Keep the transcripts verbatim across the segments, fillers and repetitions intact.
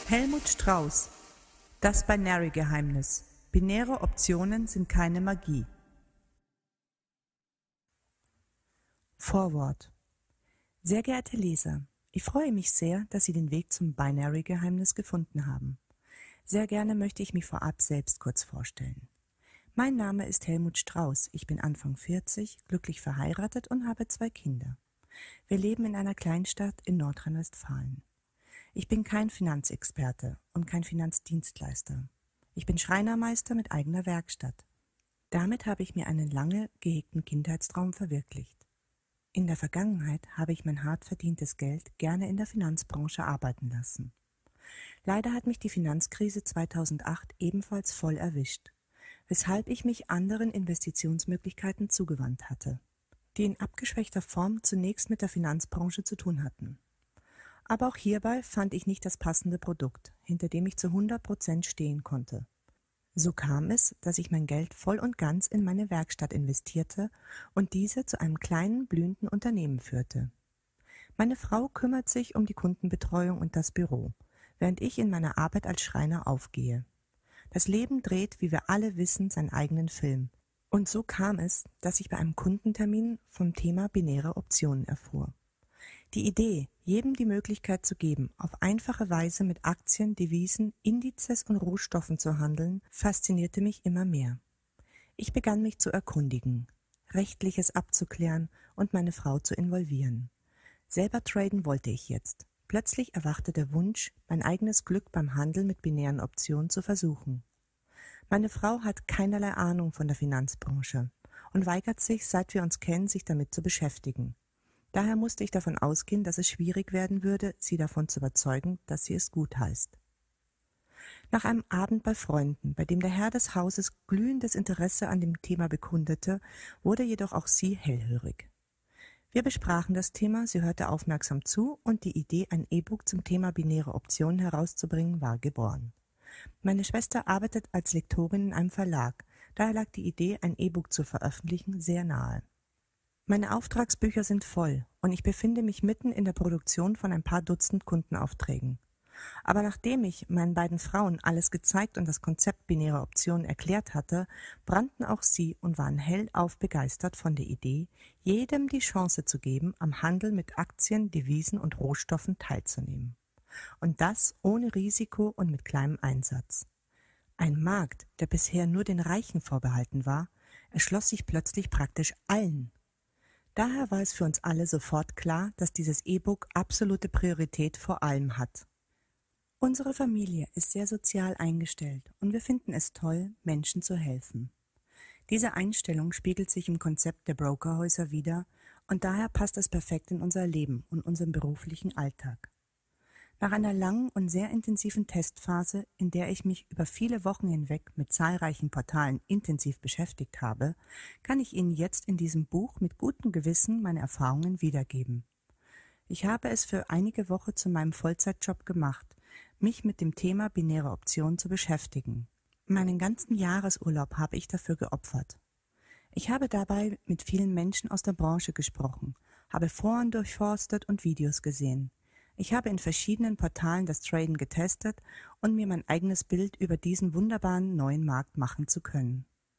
Helmut Strauß. Das Binary-Geheimnis. Binäre Optionen sind keine Magie. Vorwort. Sehr geehrte Leser, ich freue mich sehr, dass Sie den Weg zum Binary-Geheimnis gefunden haben. Sehr gerne möchte ich mich vorab selbst kurz vorstellen. Mein Name ist Helmut Strauß, ich bin Anfang vierzig, glücklich verheiratet und habe zwei Kinder. Wir leben in einer Kleinstadt in Nordrhein-Westfalen. Ich bin kein Finanzexperte und kein Finanzdienstleister. Ich bin Schreinermeister mit eigener Werkstatt. Damit habe ich mir einen lange gehegten Kindheitstraum verwirklicht. In der Vergangenheit habe ich mein hart verdientes Geld gerne in der Finanzbranche arbeiten lassen. Leider hat mich die Finanzkrise zweitausendacht ebenfalls voll erwischt, weshalb ich mich anderen Investitionsmöglichkeiten zugewandt hatte, die in abgeschwächter Form zunächst mit der Finanzbranche zu tun hatten. Aber auch hierbei fand ich nicht das passende Produkt, hinter dem ich zu hundert Prozent stehen konnte. So kam es, dass ich mein Geld voll und ganz in meine Werkstatt investierte und diese zu einem kleinen, blühenden Unternehmen führte. Meine Frau kümmert sich um die Kundenbetreuung und das Büro, während ich in meiner Arbeit als Schreiner aufgehe. Das Leben dreht, wie wir alle wissen, seinen eigenen Film. Und so kam es, dass ich bei einem Kundentermin vom Thema binäre Optionen erfuhr. Die Idee, jedem die Möglichkeit zu geben, auf einfache Weise mit Aktien, Devisen, Indizes und Rohstoffen zu handeln, faszinierte mich immer mehr. Ich begann mich zu erkundigen, Rechtliches abzuklären und meine Frau zu involvieren. Selber traden wollte ich jetzt. Plötzlich erwachte der Wunsch, mein eigenes Glück beim Handel mit binären Optionen zu versuchen. Meine Frau hat keinerlei Ahnung von der Finanzbranche und weigert sich, seit wir uns kennen, sich damit zu beschäftigen. Daher musste ich davon ausgehen, dass es schwierig werden würde, sie davon zu überzeugen, dass sie es gut heißt. Nach einem Abend bei Freunden, bei dem der Herr des Hauses glühendes Interesse an dem Thema bekundete, wurde jedoch auch sie hellhörig. Wir besprachen das Thema, sie hörte aufmerksam zu und die Idee, ein E-Book zum Thema binäre Optionen herauszubringen, war geboren. Meine Schwester arbeitet als Lektorin in einem Verlag, daher lag die Idee, ein E-Book zu veröffentlichen, sehr nahe. Meine Auftragsbücher sind voll und ich befinde mich mitten in der Produktion von ein paar Dutzend Kundenaufträgen. Aber nachdem ich meinen beiden Frauen alles gezeigt und das Konzept binäre Optionen erklärt hatte, brannten auch sie und waren hellauf begeistert von der Idee, jedem die Chance zu geben, am Handel mit Aktien, Devisen und Rohstoffen teilzunehmen. Und das ohne Risiko und mit kleinem Einsatz. Ein Markt, der bisher nur den Reichen vorbehalten war, erschloss sich plötzlich praktisch allen. Daher war es für uns alle sofort klar, dass dieses E-Book absolute Priorität vor allem hat. Unsere Familie ist sehr sozial eingestellt und wir finden es toll, Menschen zu helfen. Diese Einstellung spiegelt sich im Konzept der Brokerhäuser wider und daher passt es perfekt in unser Leben und unseren beruflichen Alltag. Nach einer langen und sehr intensiven Testphase, in der ich mich über viele Wochen hinweg mit zahlreichen Portalen intensiv beschäftigt habe, kann ich Ihnen jetzt in diesem Buch mit gutem Gewissen meine Erfahrungen wiedergeben. Ich habe es für einige Wochen zu meinem Vollzeitjob gemacht, mich mit dem Thema binäre Optionen zu beschäftigen. Meinen ganzen Jahresurlaub habe ich dafür geopfert. Ich habe dabei mit vielen Menschen aus der Branche gesprochen, habe Foren durchforstet und Videos gesehen. Ich habe in verschiedenen Portalen das Traden getestet und mir mein eigenes Bild über diesen wunderbaren neuen Markt machen zu können.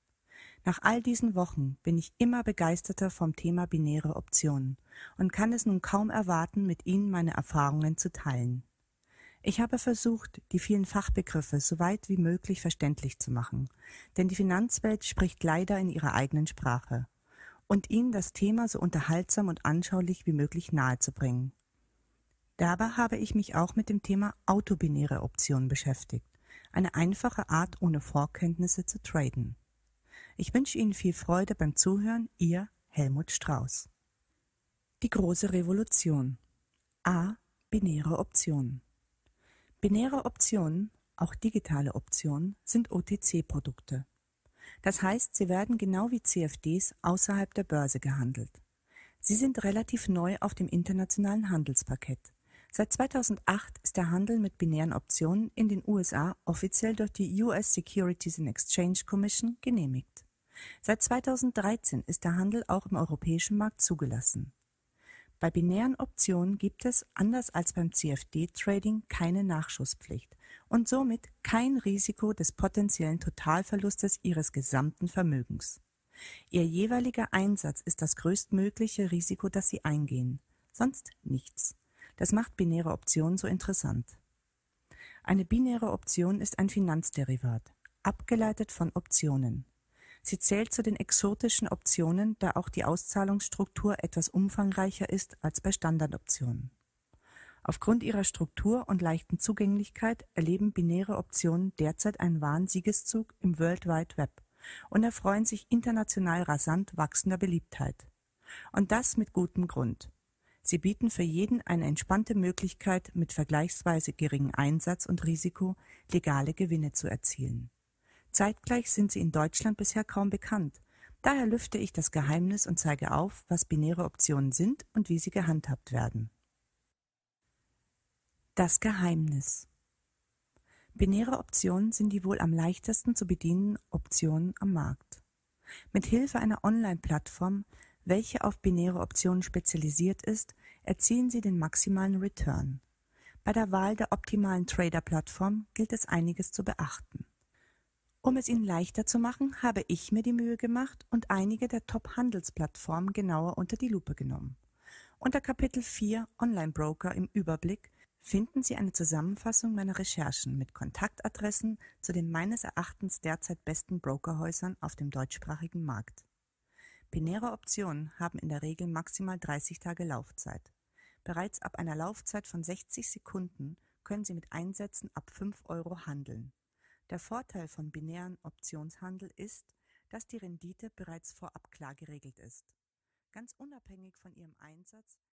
Nach all diesen Wochen bin ich immer begeisterter vom Thema binäre Optionen und kann es nun kaum erwarten, mit Ihnen meine Erfahrungen zu teilen. Ich habe versucht, die vielen Fachbegriffe so weit wie möglich verständlich zu machen, denn die Finanzwelt spricht leider in ihrer eigenen Sprache, und Ihnen das Thema so unterhaltsam und anschaulich wie möglich nahezubringen. Dabei habe ich mich auch mit dem Thema autobinäre Optionen beschäftigt, eine einfache Art, ohne Vorkenntnisse zu traden. Ich wünsche Ihnen viel Freude beim Zuhören, Ihr Helmut Strauß. Die große Revolution. A. Binäre Optionen. Binäre Optionen, auch digitale Optionen, sind O T C-Produkte. Das heißt, sie werden genau wie C F Ds außerhalb der Börse gehandelt. Sie sind relativ neu auf dem internationalen Handelsparkett. Seit zweitausendacht ist der Handel mit binären Optionen in den U S A offiziell durch die U S Securities and Exchange Commission genehmigt. Seit zweitausenddreizehn ist der Handel auch im europäischen Markt zugelassen. Bei binären Optionen gibt es, anders als beim C F D-Trading, keine Nachschusspflicht und somit kein Risiko des potenziellen Totalverlustes Ihres gesamten Vermögens. Ihr jeweiliger Einsatz ist das größtmögliche Risiko, das Sie eingehen, sonst nichts. Das macht binäre Optionen so interessant. Eine binäre Option ist ein Finanzderivat, abgeleitet von Optionen. Sie zählt zu den exotischen Optionen, da auch die Auszahlungsstruktur etwas umfangreicher ist als bei Standardoptionen. Aufgrund ihrer Struktur und leichten Zugänglichkeit erleben binäre Optionen derzeit einen wahren Siegeszug im World Wide Web und erfreuen sich international rasant wachsender Beliebtheit. Und das mit gutem Grund. Sie bieten für jeden eine entspannte Möglichkeit, mit vergleichsweise geringem Einsatz und Risiko legale Gewinne zu erzielen. Zeitgleich sind sie in Deutschland bisher kaum bekannt. Daher lüfte ich das Geheimnis und zeige auf, was binäre Optionen sind und wie sie gehandhabt werden. Das Geheimnis. Binäre Optionen sind die wohl am leichtesten zu bedienenden Optionen am Markt. Mit Hilfe einer Online-Plattform, welche auf binäre Optionen spezialisiert ist, erzielen Sie den maximalen Return. Bei der Wahl der optimalen Trader-Plattform gilt es einiges zu beachten. Um es Ihnen leichter zu machen, habe ich mir die Mühe gemacht und einige der Top-Handelsplattformen genauer unter die Lupe genommen. Unter Kapitel vier Online-Broker im Überblick finden Sie eine Zusammenfassung meiner Recherchen mit Kontaktadressen zu den meines Erachtens derzeit besten Brokerhäusern auf dem deutschsprachigen Markt. Binäre Optionen haben in der Regel maximal dreißig Tage Laufzeit. Bereits ab einer Laufzeit von sechzig Sekunden können Sie mit Einsätzen ab fünf Euro handeln. Der Vorteil von binären Optionshandel ist, dass die Rendite bereits vorab klar geregelt ist. Ganz unabhängig von Ihrem Einsatz